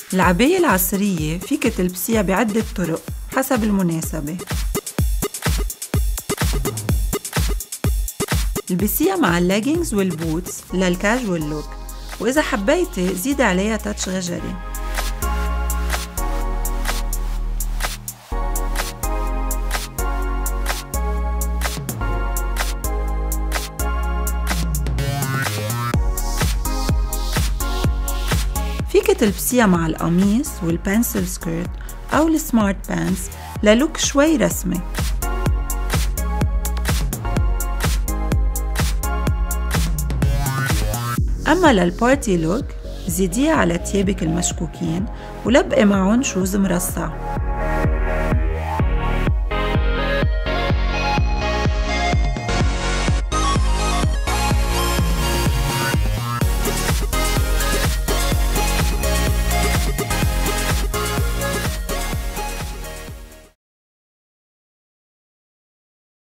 العباية العصرية فيك تلبسيها بعدة طرق حسب المناسبة. البسيها مع اللاجينجز والبوتس للكاجوال لوك، وإذا حبيتي زيدي عليها تاتش غجري. فيك تلبسيها مع القميص والبنسل سكيرت أو السمارت بانس للوك شوي رسمي. أما للبارتي لوك زيديها على تيابك المشكوكين ولبقي معهم شوز مرصع.